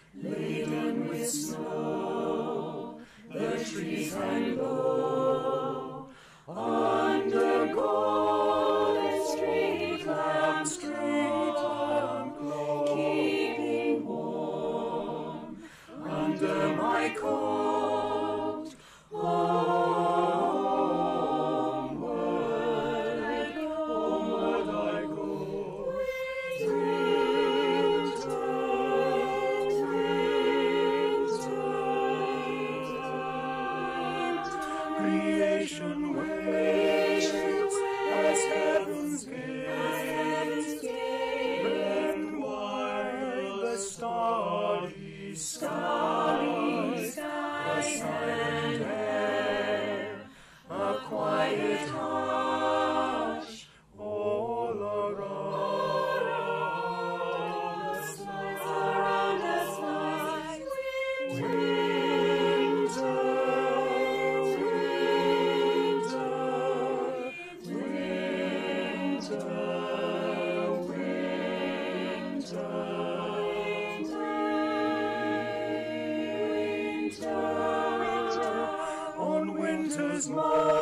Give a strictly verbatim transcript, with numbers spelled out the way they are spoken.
laden with snow, the trees hang low, under golden street lamps, street lamp glow, keeping warm under my coat. Homeward I go, homeward I go. Winter, winter, creation waits as heaven's gates, and while the starry sky, the silent air, a quiet hush all around us lies, around us lies. Winter, winter, winter, winter, winter, winter, on winter's morn.